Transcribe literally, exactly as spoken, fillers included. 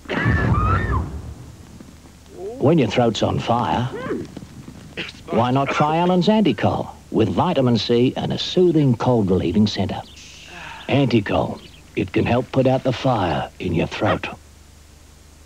When your throat's on fire, why not try Alan's Anticol with vitamin C and a soothing cold relieving centre. Anticol, it can help put out the fire in your throat.